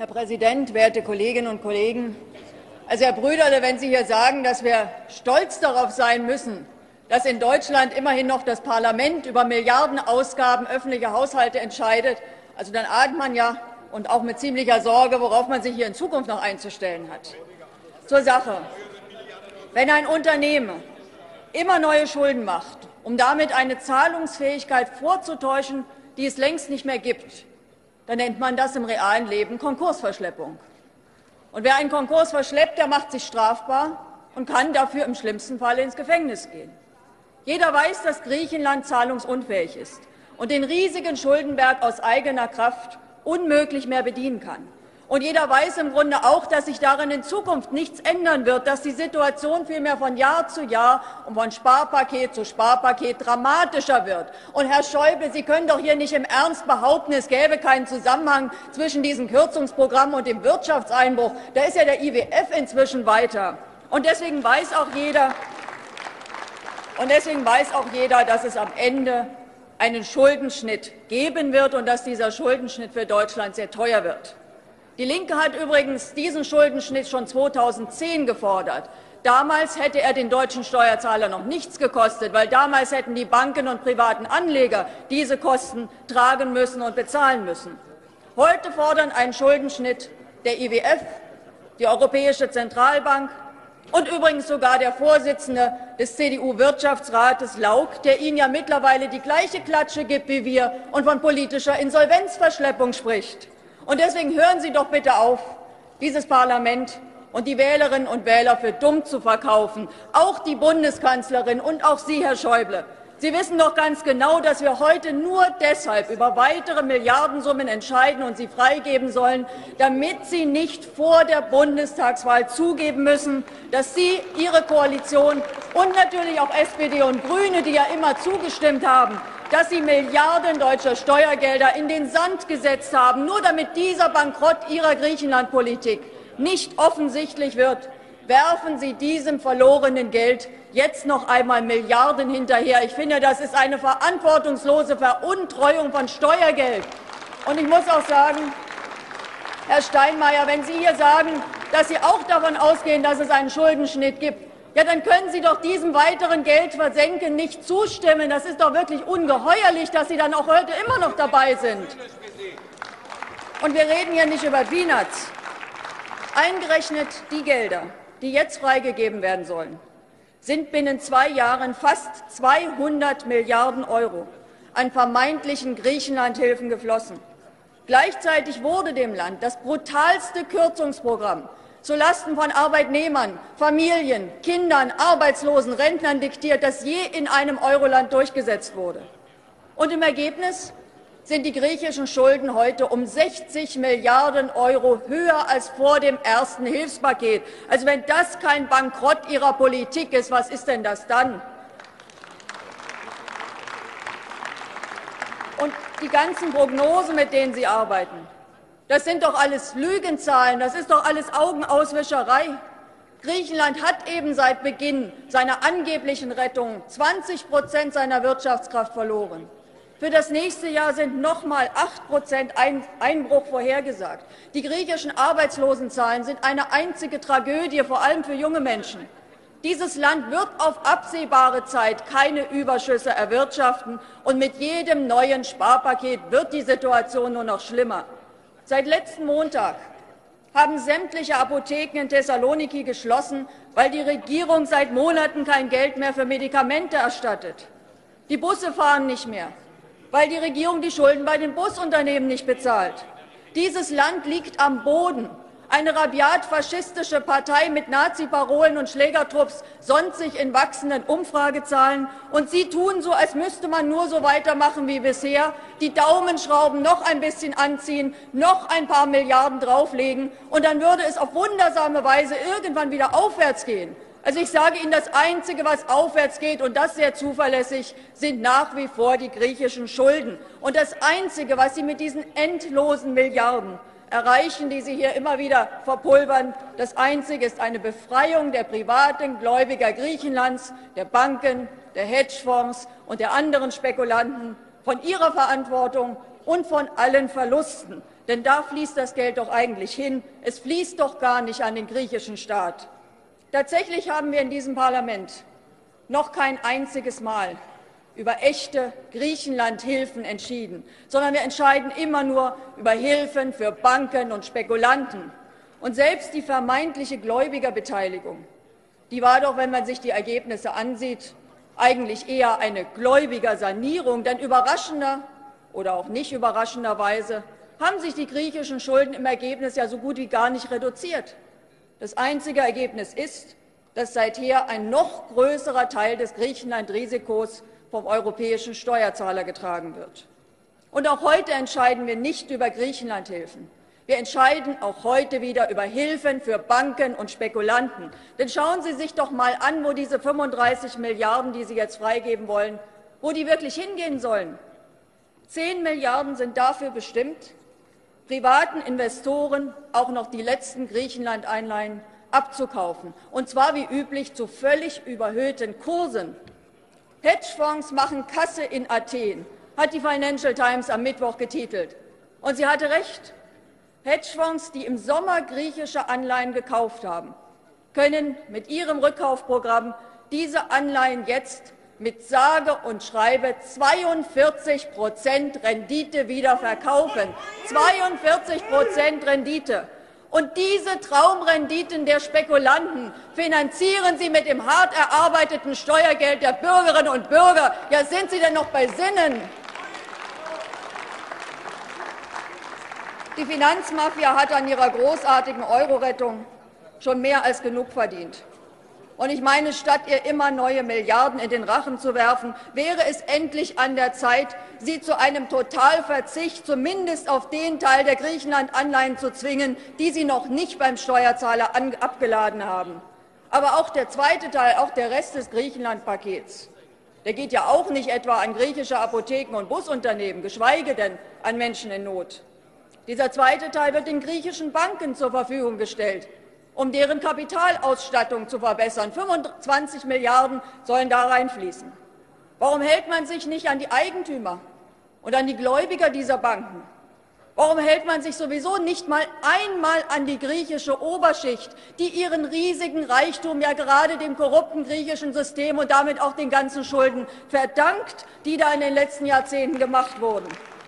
Präsident, werte Kolleginnen und Kollegen! Also, Herr Brüderle, wenn Sie hier sagen, dass wir stolz darauf sein müssen, dass in Deutschland immerhin noch das Parlament über Milliardenausgaben öffentlicher Haushalte entscheidet, also dann ahnt man ja, und auch mit ziemlicher Sorge, worauf man sich hier in Zukunft noch einzustellen hat. Zur Sache. Wenn ein Unternehmen immer neue Schulden macht, um damit eine Zahlungsfähigkeit vorzutäuschen, die es längst nicht mehr gibt, dann nennt man das im realen Leben Konkursverschleppung. Und wer einen Konkurs verschleppt, der macht sich strafbar und kann dafür im schlimmsten Fall ins Gefängnis gehen. Jeder weiß, dass Griechenland zahlungsunfähig ist und den riesigen Schuldenberg aus eigener Kraft unmöglich mehr bedienen kann. Und jeder weiß im Grunde auch, dass sich darin in Zukunft nichts ändern wird, dass die Situation vielmehr von Jahr zu Jahr und von Sparpaket zu Sparpaket dramatischer wird. Und Herr Schäuble, Sie können doch hier nicht im Ernst behaupten, es gäbe keinen Zusammenhang zwischen diesem Kürzungsprogramm und dem Wirtschaftseinbruch. Da ist ja der IWF inzwischen weiter. Und deswegen weiß auch jeder, dass es am Ende einen Schuldenschnitt geben wird und dass dieser Schuldenschnitt für Deutschland sehr teuer wird. Die Linke hat übrigens diesen Schuldenschnitt schon 2010 gefordert. Damals hätte er den deutschen Steuerzahler noch nichts gekostet, weil damals hätten die Banken und privaten Anleger diese Kosten tragen müssen und bezahlen müssen. Heute fordern einen Schuldenschnitt der IWF, die Europäische Zentralbank und übrigens sogar der Vorsitzende des CDU-Wirtschaftsrates Lauck, der Ihnen ja mittlerweile die gleiche Klatsche gibt wie wir und von politischer Insolvenzverschleppung spricht. Und deswegen hören Sie doch bitte auf, dieses Parlament und die Wählerinnen und Wähler für dumm zu verkaufen. Auch die Bundeskanzlerin und auch Sie, Herr Schäuble. Sie wissen doch ganz genau, dass wir heute nur deshalb über weitere Milliardensummen entscheiden und sie freigeben sollen, damit Sie nicht vor der Bundestagswahl zugeben müssen, dass Sie, Ihre Koalition und natürlich auch SPD und Grüne, die ja immer zugestimmt haben, dass Sie Milliarden deutscher Steuergelder in den Sand gesetzt haben, nur damit dieser Bankrott Ihrer Griechenlandpolitik nicht offensichtlich wird. Werfen Sie diesem verlorenen Geld jetzt noch einmal Milliarden hinterher. Ich finde, das ist eine verantwortungslose Veruntreuung von Steuergeld. Und ich muss auch sagen, Herr Steinmeier, wenn Sie hier sagen, dass Sie auch davon ausgehen, dass es einen Schuldenschnitt gibt, ja, dann können Sie doch diesem weiteren Geldversenken nicht zustimmen. Das ist doch wirklich ungeheuerlich, dass Sie dann auch heute immer noch dabei sind. Und wir reden hier nicht über Peanuts. Eingerechnet die Gelder, die jetzt freigegeben werden sollen, sind binnen 2 Jahren fast 200 Milliarden € an vermeintlichen Griechenlandhilfen geflossen. Gleichzeitig wurde dem Land das brutalste Kürzungsprogramm zulasten von Arbeitnehmern, Familien, Kindern, Arbeitslosen, Rentnern diktiert, das je in einem Euroland durchgesetzt wurde. Und im Ergebnis sind die griechischen Schulden heute um 60 Milliarden € höher als vor dem ersten Hilfspaket. Also wenn das kein Bankrott Ihrer Politik ist, was ist denn das dann? Und die ganzen Prognosen, mit denen Sie arbeiten, das sind doch alles Lügenzahlen, das ist doch alles Augenauswischerei. Griechenland hat eben seit Beginn seiner angeblichen Rettung 20% seiner Wirtschaftskraft verloren. Für das nächste Jahr sind noch einmal 8% Einbruch vorhergesagt. Die griechischen Arbeitslosenzahlen sind eine einzige Tragödie, vor allem für junge Menschen. Dieses Land wird auf absehbare Zeit keine Überschüsse erwirtschaften, und mit jedem neuen Sparpaket wird die Situation nur noch schlimmer. Seit letzten Montag haben sämtliche Apotheken in Thessaloniki geschlossen, weil die Regierung seit Monaten kein Geld mehr für Medikamente erstattet. Die Busse fahren nicht mehr, weil die Regierung die Schulden bei den Busunternehmen nicht bezahlt. Dieses Land liegt am Boden. Eine rabiat faschistische Partei mit Nazi-Parolen und Schlägertrupps sonnt sich in wachsenden Umfragezahlen, und Sie tun so, als müsste man nur so weitermachen wie bisher, die Daumenschrauben noch ein bisschen anziehen, noch ein paar Milliarden drauflegen, und dann würde es auf wundersame Weise irgendwann wieder aufwärts gehen. Also ich sage Ihnen, das Einzige, was aufwärts geht, und das sehr zuverlässig, sind nach wie vor die griechischen Schulden. Und das Einzige, was Sie mit diesen endlosen Milliarden erreichen, die Sie hier immer wieder verpulvern, das Einzige ist eine Befreiung der privaten Gläubiger Griechenlands, der Banken, der Hedgefonds und der anderen Spekulanten von ihrer Verantwortung und von allen Verlusten. Denn da fließt das Geld doch eigentlich hin. Es fließt doch gar nicht an den griechischen Staat. Tatsächlich haben wir in diesem Parlament noch kein einziges Mal über echte Griechenland-Hilfen entschieden, sondern wir entscheiden immer nur über Hilfen für Banken und Spekulanten. Und selbst die vermeintliche Gläubigerbeteiligung, die war doch, wenn man sich die Ergebnisse ansieht, eigentlich eher eine Gläubigersanierung. Denn überraschender oder auch nicht überraschenderweise haben sich die griechischen Schulden im Ergebnis ja so gut wie gar nicht reduziert. Das einzige Ergebnis ist, dass seither ein noch größerer Teil des Griechenland-Risikos vom europäischen Steuerzahler getragen wird. Und auch heute entscheiden wir nicht über Griechenlandhilfen. Wir entscheiden auch heute wieder über Hilfen für Banken und Spekulanten. Denn schauen Sie sich doch mal an, wo diese 35 Milliarden, die Sie jetzt freigeben wollen, wo die wirklich hingehen sollen. 10 Milliarden sind dafür bestimmt, privaten Investoren auch noch die letzten Griechenland-Einleihen abzukaufen, und zwar wie üblich zu völlig überhöhten Kursen. Hedgefonds machen Kasse in Athen, hat die Financial Times am Mittwoch getitelt. Und sie hatte recht. Hedgefonds, die im Sommer griechische Anleihen gekauft haben, können mit ihrem Rückkaufprogramm diese Anleihen jetzt mit sage und schreibe 42% Rendite wieder verkaufen. 42% Rendite. Und diese Traumrenditen der Spekulanten finanzieren Sie mit dem hart erarbeiteten Steuergeld der Bürgerinnen und Bürger. Ja, sind Sie denn noch bei Sinnen? Die Finanzmafia hat an ihrer großartigen Euro-Rettung schon mehr als genug verdient. Und ich meine, statt ihr immer neue Milliarden in den Rachen zu werfen, wäre es endlich an der Zeit, sie zu einem Totalverzicht zumindest auf den Teil der Griechenland-Anleihen zu zwingen, die sie noch nicht beim Steuerzahler abgeladen haben. Aber auch der zweite Teil, auch der Rest des Griechenland-Pakets, der geht ja auch nicht etwa an griechische Apotheken und Busunternehmen, geschweige denn an Menschen in Not. Dieser zweite Teil wird den griechischen Banken zur Verfügung gestellt, um deren Kapitalausstattung zu verbessern. 25 Milliarden sollen da reinfließen. Warum hält man sich nicht an die Eigentümer und an die Gläubiger dieser Banken? Warum hält man sich sowieso nicht mal einmal an die griechische Oberschicht, die ihren riesigen Reichtum ja gerade dem korrupten griechischen System und damit auch den ganzen Schulden verdankt, die da in den letzten Jahrzehnten gemacht wurden?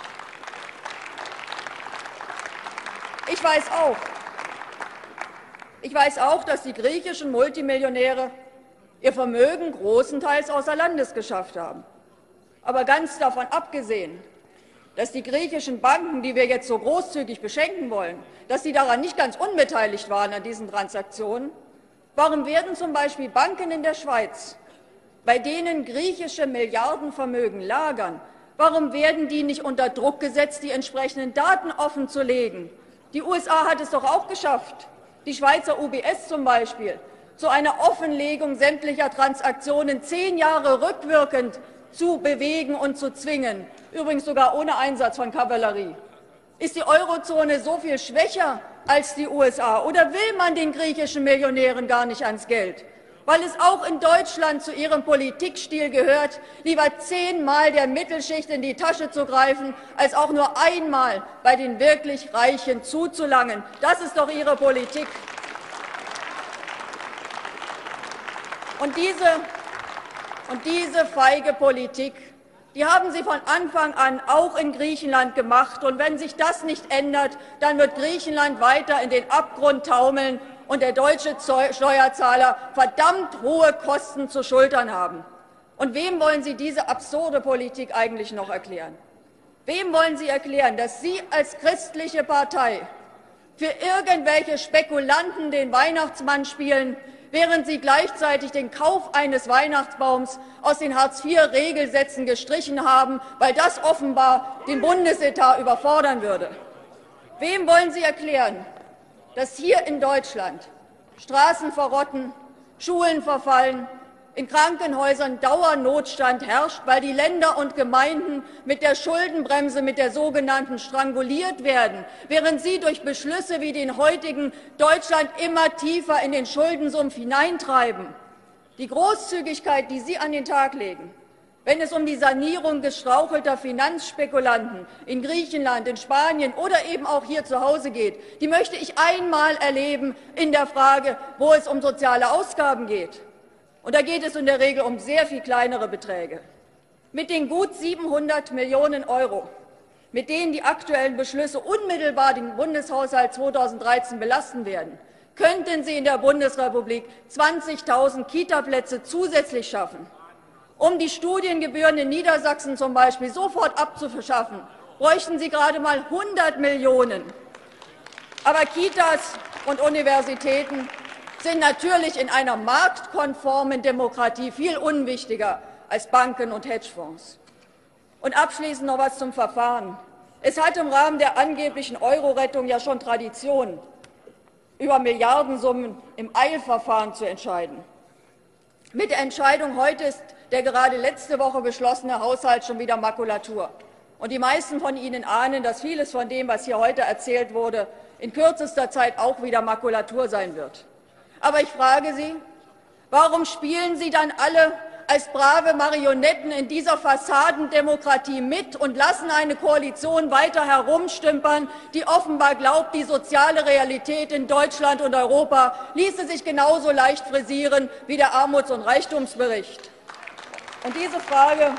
Ich weiß auch, dass die griechischen Multimillionäre ihr Vermögen großenteils außer Landes geschafft haben. Aber ganz davon abgesehen, dass die griechischen Banken, die wir jetzt so großzügig beschenken wollen, dass sie daran nicht ganz unbeteiligt waren an diesen Transaktionen, warum werden zum Beispiel Banken in der Schweiz, bei denen griechische Milliardenvermögen lagern, warum werden die nicht unter Druck gesetzt, die entsprechenden Daten offenzulegen? Die USA hat es doch auch geschafft, die Schweizer UBS zum Beispiel, zu einer Offenlegung sämtlicher Transaktionen 10 Jahre rückwirkend zu bewegen und zu zwingen, übrigens sogar ohne Einsatz von Kavallerie. Ist die Eurozone so viel schwächer als die USA, oder will man den griechischen Millionären gar nicht ans Geld? Weil es auch in Deutschland zu ihrem Politikstil gehört, lieber 10-mal der Mittelschicht in die Tasche zu greifen, als auch nur einmal bei den wirklich Reichen zuzulangen. Das ist doch ihre Politik. Und diese feige Politik, die haben Sie von Anfang an auch in Griechenland gemacht. Und wenn sich das nicht ändert, dann wird Griechenland weiter in den Abgrund taumeln und der deutsche Steuerzahler verdammt hohe Kosten zu schultern haben. Und wem wollen Sie diese absurde Politik eigentlich noch erklären? Wem wollen Sie erklären, dass Sie als christliche Partei für irgendwelche Spekulanten den Weihnachtsmann spielen, während Sie gleichzeitig den Kauf eines Weihnachtsbaums aus den Hartz-IV-Regelsätzen gestrichen haben, weil das offenbar den Bundesetat überfordern würde? Wem wollen Sie erklären, dass hier in Deutschland Straßen verrotten, Schulen verfallen, in Krankenhäusern Dauernotstand herrscht, weil die Länder und Gemeinden mit der Schuldenbremse, mit der sogenannten, stranguliert werden, während sie durch Beschlüsse wie den heutigen Deutschland immer tiefer in den Schuldensumpf hineintreiben? Die Großzügigkeit, die Sie an den Tag legen, Wenn es um die Sanierung gestrauchelter Finanzspekulanten in Griechenland, in Spanien oder eben auch hier zu Hause geht, die möchte ich einmal erleben in der Frage, wo es um soziale Ausgaben geht. Und da geht es in der Regel um sehr viel kleinere Beträge. Mit den gut 700 Millionen Euro, mit denen die aktuellen Beschlüsse unmittelbar den Bundeshaushalt 2013 belasten werden, könnten Sie in der Bundesrepublik 20.000 Kita-Plätze zusätzlich schaffen. Um die Studiengebühren in Niedersachsen zum Beispiel sofort abzuschaffen, bräuchten Sie gerade mal 100 Millionen. Aber Kitas und Universitäten sind natürlich in einer marktkonformen Demokratie viel unwichtiger als Banken und Hedgefonds. Und abschließend noch etwas zum Verfahren. Es hat im Rahmen der angeblichen Euro-Rettung ja schon Tradition, über Milliardensummen im Eilverfahren zu entscheiden. Mit der Entscheidung heute ist der gerade letzte Woche beschlossene Haushalt schon wieder Makulatur. Und die meisten von Ihnen ahnen, dass vieles von dem, was hier heute erzählt wurde, in kürzester Zeit auch wieder Makulatur sein wird. Aber ich frage Sie, warum spielen Sie dann alle als brave Marionetten in dieser Fassadendemokratie mit und lassen eine Koalition weiter herumstümpern, die offenbar glaubt, die soziale Realität in Deutschland und Europa ließe sich genauso leicht frisieren wie der Armuts- und Reichtumsbericht? Und diese Frage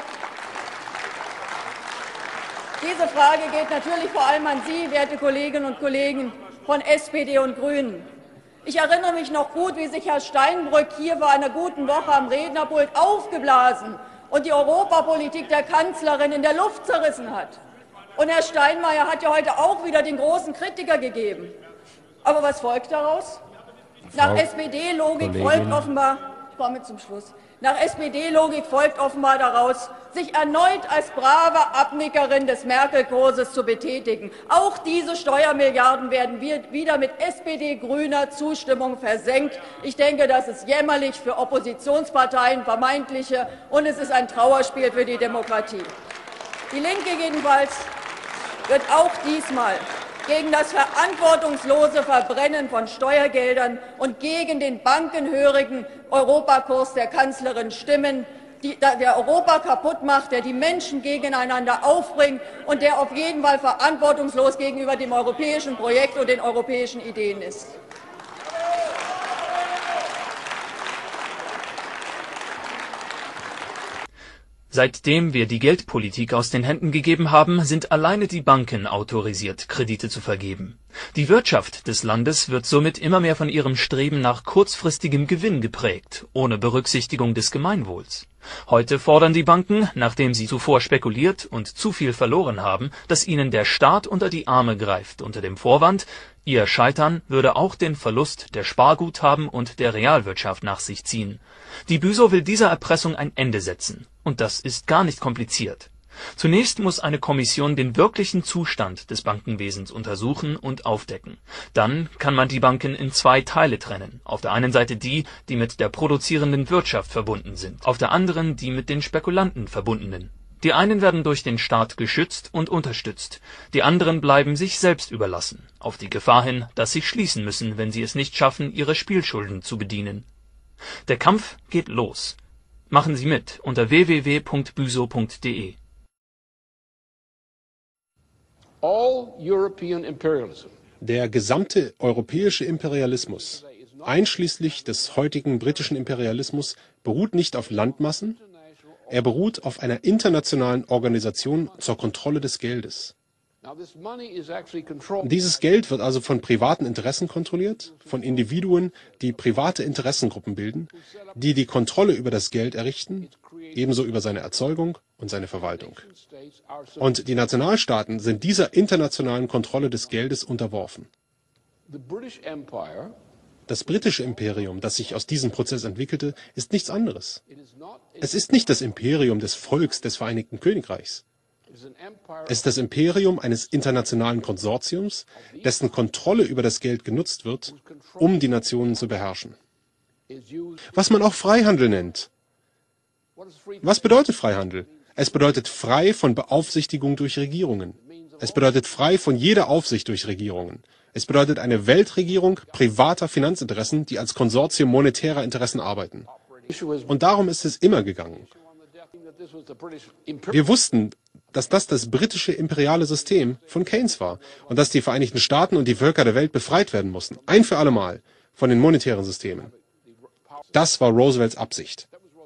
geht natürlich vor allem an Sie, werte Kolleginnen und Kollegen von SPD und Grünen. Ich erinnere mich noch gut, wie sich Herr Steinbrück hier vor einer guten Woche am Rednerpult aufgeblasen und die Europapolitik der Kanzlerin in der Luft zerrissen hat. Und Herr Steinmeier hat ja heute auch wieder den großen Kritiker gegeben. Aber was folgt daraus? Nach SPD-Logik folgt offenbar, ich komme zum Schluss, nach SPD-Logik folgt offenbar daraus, sich erneut als brave Abnickerin des Merkel-Kurses zu betätigen. Auch diese Steuermilliarden werden wieder mit SPD-grüner Zustimmung versenkt. Ich denke, das ist jämmerlich für Oppositionsparteien, vermeintliche, und es ist ein Trauerspiel für die Demokratie. Die Linke jedenfalls wird auch diesmal gegen das verantwortungslose Verbrennen von Steuergeldern und gegen den bankenhörigen Europakurs der Kanzlerin stimmen, der Europa kaputt macht, der die Menschen gegeneinander aufbringt und der auf jeden Fall verantwortungslos gegenüber dem europäischen Projekt und den europäischen Ideen ist. Seitdem wir die Geldpolitik aus den Händen gegeben haben, sind alleine die Banken autorisiert, Kredite zu vergeben. Die Wirtschaft des Landes wird somit immer mehr von ihrem Streben nach kurzfristigem Gewinn geprägt, ohne Berücksichtigung des Gemeinwohls. Heute fordern die Banken, nachdem sie zuvor spekuliert und zu viel verloren haben, dass ihnen der Staat unter die Arme greift, unter dem Vorwand, ihr Scheitern würde auch den Verlust der Sparguthaben und der Realwirtschaft nach sich ziehen. Die Büsow will dieser Erpressung ein Ende setzen. Und das ist gar nicht kompliziert. Zunächst muss eine Kommission den wirklichen Zustand des Bankenwesens untersuchen und aufdecken. Dann kann man die Banken in zwei Teile trennen. Auf der einen Seite die, die mit der produzierenden Wirtschaft verbunden sind, auf der anderen die mit den Spekulanten verbundenen. Die einen werden durch den Staat geschützt und unterstützt, die anderen bleiben sich selbst überlassen, auf die Gefahr hin, dass sie schließen müssen, wenn sie es nicht schaffen, ihre Spielschulden zu bedienen. Der Kampf geht los. Machen Sie mit unter www.büsow.de. Der gesamte europäische Imperialismus, einschließlich des heutigen britischen Imperialismus, beruht nicht auf Landmassen, er beruht auf einer internationalen Organisation zur Kontrolle des Geldes. Dieses Geld wird also von privaten Interessen kontrolliert, von Individuen, die private Interessengruppen bilden, die die Kontrolle über das Geld errichten, ebenso über seine Erzeugung und seine Verwaltung. Und die Nationalstaaten sind dieser internationalen Kontrolle des Geldes unterworfen. Das britische Imperium, das sich aus diesem Prozess entwickelte, ist nichts anderes. Es ist nicht das Imperium des Volks des Vereinigten Königreichs. Es ist das Imperium eines internationalen Konsortiums, dessen Kontrolle über das Geld genutzt wird, um die Nationen zu beherrschen. Was man auch Freihandel nennt. Was bedeutet Freihandel? Es bedeutet frei von Beaufsichtigung durch Regierungen. Es bedeutet frei von jeder Aufsicht durch Regierungen. Es bedeutet eine Weltregierung privater Finanzinteressen, die als Konsortium monetärer Interessen arbeiten. Und darum ist es immer gegangen. Wir wussten, dass das britische imperiale System von Keynes war und dass die Vereinigten Staaten und die Völker der Welt befreit werden mussten, ein für alle Mal, von den monetären Systemen. Das war Roosevelts Absicht.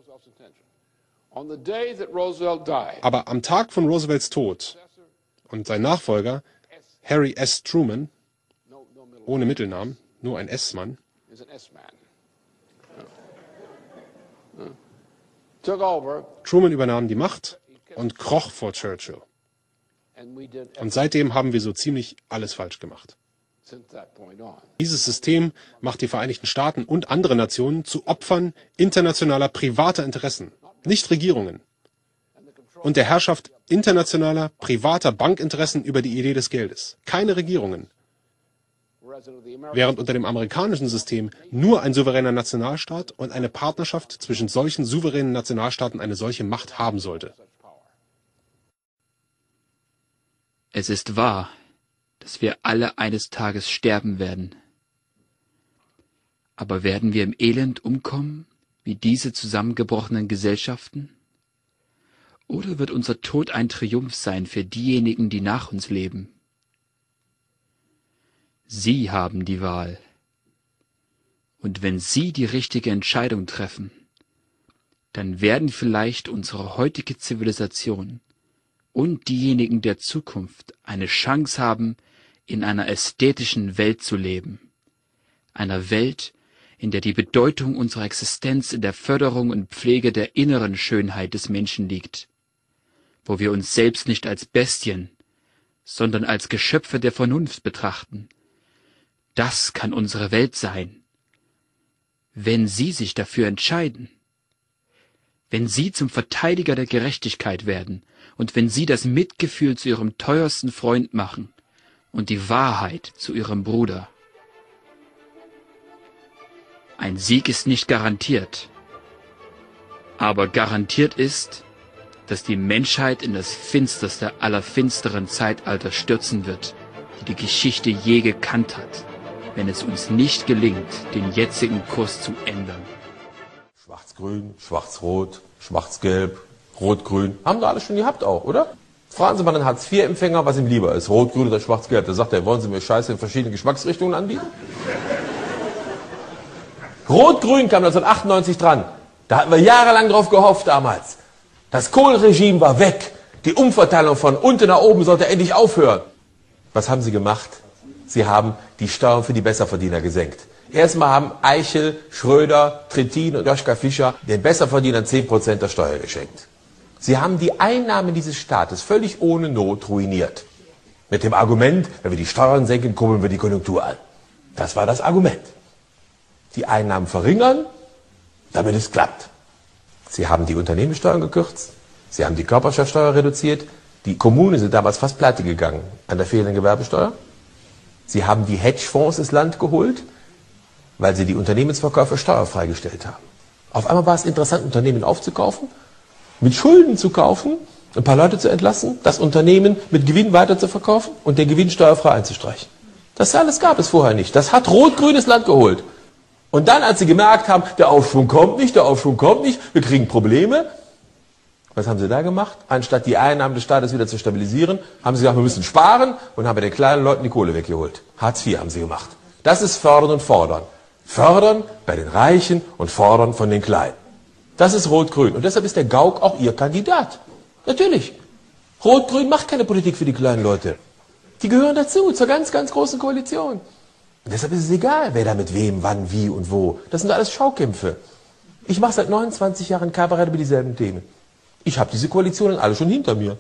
Aber am Tag von Roosevelts Tod und sein Nachfolger, Harry S. Truman, ohne Mittelnamen, nur ein S-Mann, Truman übernahm die Macht und kroch vor Churchill. Und seitdem haben wir so ziemlich alles falsch gemacht. Dieses System macht die Vereinigten Staaten und andere Nationen zu Opfern internationaler privater Interessen, nicht Regierungen, und der Herrschaft internationaler privater Bankinteressen über die Idee des Geldes, keine Regierungen. Während unter dem amerikanischen System nur ein souveräner Nationalstaat und eine Partnerschaft zwischen solchen souveränen Nationalstaaten eine solche Macht haben sollte. Es ist wahr, dass wir alle eines Tages sterben werden. Aber werden wir im Elend umkommen, wie diese zusammengebrochenen Gesellschaften? Oder wird unser Tod ein Triumph sein für diejenigen, die nach uns leben? Sie haben die Wahl. Und wenn Sie die richtige Entscheidung treffen, dann werden vielleicht unsere heutige Zivilisation und diejenigen der Zukunft eine Chance haben, in einer ästhetischen Welt zu leben. Einer Welt, in der die Bedeutung unserer Existenz in der Förderung und Pflege der inneren Schönheit des Menschen liegt, wo wir uns selbst nicht als Bestien, sondern als Geschöpfe der Vernunft betrachten. Das kann unsere Welt sein, wenn Sie sich dafür entscheiden, wenn Sie zum Verteidiger der Gerechtigkeit werden und wenn Sie das Mitgefühl zu Ihrem teuersten Freund machen und die Wahrheit zu Ihrem Bruder. Ein Sieg ist nicht garantiert, aber garantiert ist, dass die Menschheit in das finsterste aller finsteren Zeitalter stürzen wird, die die Geschichte je gekannt hat, wenn es uns nicht gelingt, den jetzigen Kurs zu ändern. Schwarz-Grün, Schwarz-Rot, Schwarz-Gelb, Rot-Grün. Haben Sie alle schon gehabt auch, oder? Fragen Sie mal einen Hartz-IV-Empfänger, was ihm lieber ist, Rot-Grün oder Schwarz-Gelb. Da sagt er, wollen Sie mir Scheiße in verschiedenen Geschmacksrichtungen anbieten? Rot-Grün kam 1998 dran. Da hatten wir jahrelang drauf gehofft damals. Das Kohl-Regime war weg. Die Umverteilung von unten nach oben sollte endlich aufhören. Was haben Sie gemacht? Sie haben die Steuern für die Besserverdiener gesenkt. Erstmal haben Eichel, Schröder, Trittin und Joschka Fischer den Besserverdienern 10% der Steuer geschenkt. Sie haben die Einnahmen dieses Staates völlig ohne Not ruiniert. Mit dem Argument, wenn wir die Steuern senken, kurbeln wir die Konjunktur an. Das war das Argument. Die Einnahmen verringern, damit es klappt. Sie haben die Unternehmenssteuern gekürzt, Sie haben die Körperschaftsteuer reduziert, die Kommunen sind damals fast pleite gegangen an der fehlenden Gewerbesteuer. Sie haben die Hedgefonds ins Land geholt, weil sie die Unternehmensverkäufe steuerfrei gestellt haben. Auf einmal war es interessant, Unternehmen aufzukaufen, mit Schulden zu kaufen, ein paar Leute zu entlassen, das Unternehmen mit Gewinn weiter zu verkaufen und den Gewinn steuerfrei einzustreichen. Das alles gab es vorher nicht. Das hat Rot-Grün ins Land geholt. Und dann, als sie gemerkt haben, der Aufschwung kommt nicht, wir kriegen Probleme, was haben sie da gemacht? Anstatt die Einnahmen des Staates wieder zu stabilisieren, haben sie gesagt, wir müssen sparen und haben bei den kleinen Leuten die Kohle weggeholt. Hartz IV haben sie gemacht. Das ist Fördern und Fordern. Fördern bei den Reichen und fordern von den Kleinen. Das ist Rot-Grün. Und deshalb ist der Gauck auch ihr Kandidat. Natürlich. Rot-Grün macht keine Politik für die kleinen Leute. Die gehören dazu, zur ganz, ganz großen Koalition. Und deshalb ist es egal, wer da mit wem, wann, wie und wo. Das sind alles Schaukämpfe. Ich mache seit 29 Jahren Kabarett über dieselben Themen. Ich habe diese Koalitionen alle schon hinter mir.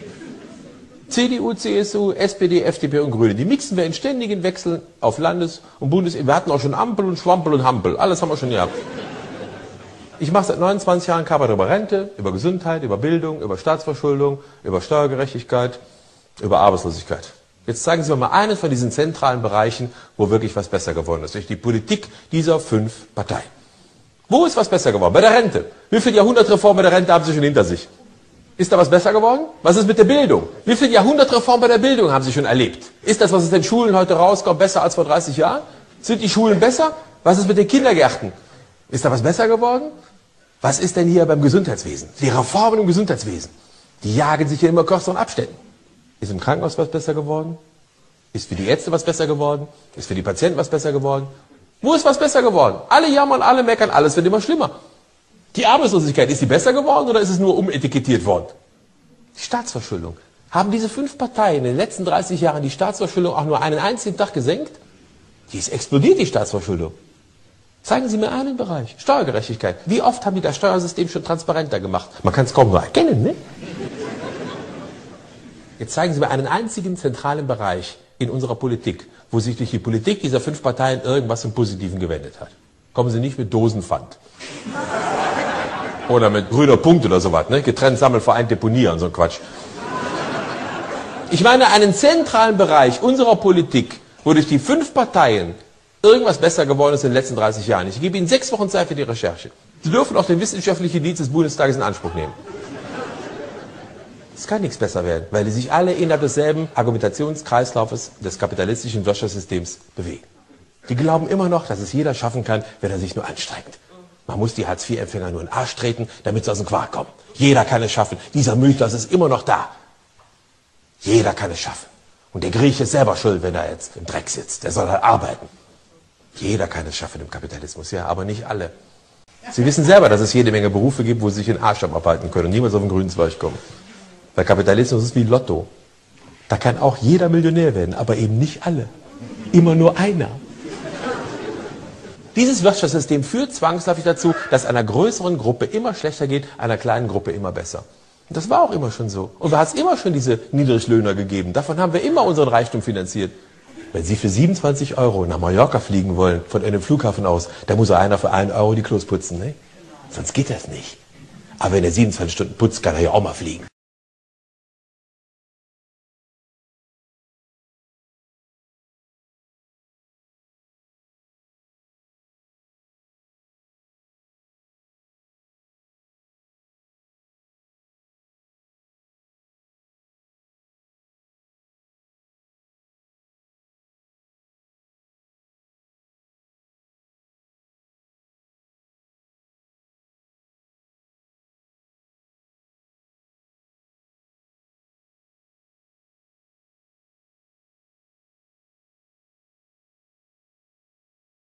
CDU, CSU, SPD, FDP und Grüne. Die mixen wir in ständigen Wechseln auf Landes- und Bundesebene. Wir hatten auch schon Ampel und Schwampel und Hampel. Alles haben wir schon gehabt. Ich mache seit 29 Jahren Kabarett über Rente, über Gesundheit, über Bildung, über Staatsverschuldung, über Steuergerechtigkeit, über Arbeitslosigkeit. Jetzt zeigen Sie mir mal einen von diesen zentralen Bereichen, wo wirklich was besser geworden ist. Durch die Politik dieser 5 Parteien. Wo ist was besser geworden? Bei der Rente. Wie viele Jahrhundertreformen bei der Rente haben Sie schon hinter sich? Ist da was besser geworden? Was ist mit der Bildung? Wie viele Jahrhundertreformen bei der Bildung haben Sie schon erlebt? Ist das, was aus den Schulen heute rauskommt, besser als vor 30 Jahren? Sind die Schulen besser? Was ist mit den Kindergärten? Ist da was besser geworden? Was ist denn hier beim Gesundheitswesen? Die Reformen im Gesundheitswesen. Die jagen sich in immer kürzeren Abständen. Ist im Krankenhaus was besser geworden? Ist für die Ärzte was besser geworden? Ist für die Patienten was besser geworden? Wo ist was besser geworden? Alle jammern, alle meckern, alles wird immer schlimmer. Die Arbeitslosigkeit, ist die besser geworden oder ist es nur umetikettiert worden? Die Staatsverschuldung. Haben diese 5 Parteien in den letzten 30 Jahren die Staatsverschuldung auch nur einen einzigen Tag gesenkt? Die ist explodiert, die Staatsverschuldung. Zeigen Sie mir einen Bereich. Steuergerechtigkeit. Wie oft haben die das Steuersystem schon transparenter gemacht? Man kann es kaum nur erkennen, ne? Jetzt zeigen Sie mir einen einzigen zentralen Bereich in unserer Politik, wo sich durch die Politik dieser 5 Parteien irgendwas im Positiven gewendet hat. Kommen Sie nicht mit Dosenpfand. Oder mit grüner Punkt oder sowas, ne? Getrennt sammeln, vereint deponieren, so ein Quatsch. Ich meine einen zentralen Bereich unserer Politik, wo durch die 5 Parteien irgendwas besser geworden ist in den letzten 30 Jahren. Ich gebe Ihnen 6 Wochen Zeit für die Recherche. Sie dürfen auch den wissenschaftlichen Dienst des Bundestages in Anspruch nehmen. Es kann nichts besser werden, weil die sich alle innerhalb desselben Argumentationskreislaufes des kapitalistischen Wirtschaftssystems bewegen. Die glauben immer noch, dass es jeder schaffen kann, wenn er sich nur anstrengt. Man muss die Hartz-IV-Empfänger nur in den Arsch treten, damit sie aus dem Quark kommen. Jeder kann es schaffen. Dieser Mythos ist immer noch da. Jeder kann es schaffen. Und der Grieche ist selber schuld, wenn er jetzt im Dreck sitzt. Der soll halt arbeiten. Jeder kann es schaffen im Kapitalismus, ja, aber nicht alle. Sie wissen selber, dass es jede Menge Berufe gibt, wo Sie sich in den Arsch abarbeiten können und niemals auf den grünen Zweig kommen. Weil Kapitalismus ist wie Lotto. Da kann auch jeder Millionär werden, aber eben nicht alle. Immer nur einer. Dieses Wirtschaftssystem führt zwangsläufig dazu, dass einer größeren Gruppe immer schlechter geht, einer kleinen Gruppe immer besser. Und das war auch immer schon so. Und da hat es immer schon diese Niedriglöhner gegeben. Davon haben wir immer unseren Reichtum finanziert. Wenn Sie für 27 € nach Mallorca fliegen wollen, von einem Flughafen aus, dann muss einer für 1 € die Klos putzen, ne? Sonst geht das nicht. Aber wenn er 27 Stunden putzt, kann er ja auch mal fliegen.